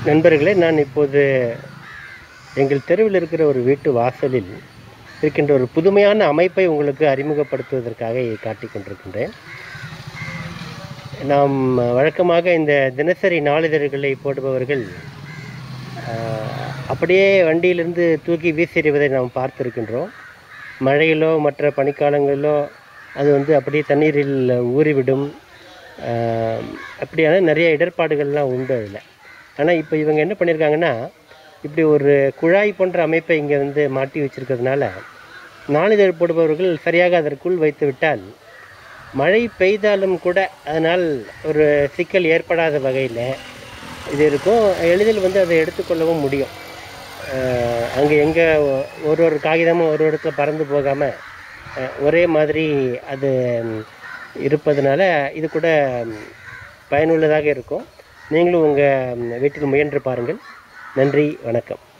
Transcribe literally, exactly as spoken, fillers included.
நண்பர்களே, நான் இப்போது எங்கள் தெருவில் இருக்கிற ஒரு வீட்டு வாசலில் இருக்கின்ற ஒரு புதுமையான அமைப்பை உங்களுக்கு அறிமுகப்படுத்துவதற்காக இதை காட்டிக் கொண்டிருக்கின்றேன். நாம் வழக்கமாக இந்த தினசரி நாளிதழ்களை போடுபவர்கள் அப்படியே வண்டியிலிருந்து தூக்கி வீசெறிவதை நாம் பார்த்திருக்கின்றோம். மழையிலோ மற்ற பனிக்காலங்களிலோ அது வந்து அப்படியே தண்ணீரில் ஊறிவிடும். அப்படியான நிறைய இடர்பாடுகள்லாம் உண்டு அதில். ஆனால் இப்போ இவங்க என்ன பண்ணியிருக்காங்கன்னா, இப்படி ஒரு குழாய் போன்ற அமைப்பை இங்கே வந்து மாட்டி வச்சுருக்கிறதுனால நாளிதழ் போடுபவர்கள் சரியாக அதற்குள் வைத்து விட்டால் மழை பெய்தாலும் கூட அதனால் ஒரு சிக்கல் ஏற்படாத வகையில் இது இருக்கும். எளிதில் வந்து அதை எடுத்துக்கொள்ளவும் முடியும். அங்கே எங்கே ஒரு ஒரு காகிதமும் ஒரு இடத்துல பறந்து போகாமல் ஒரே மாதிரி அது இருப்பதனால இது கூட பயனுள்ளதாக இருக்கும். நீங்களும் உங்கள் வீட்டில் முயன்று பாருங்கள். நன்றி, வணக்கம்.